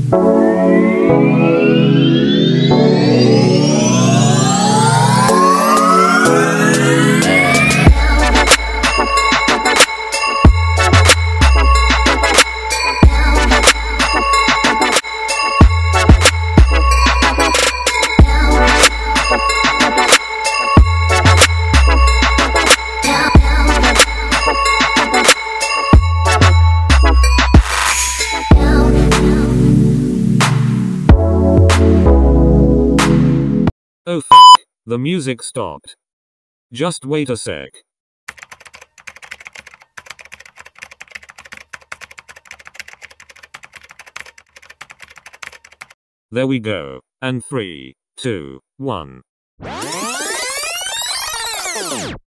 Oh fuck, the music stopped. Just wait a sec. There we go. And 3, 2, 1.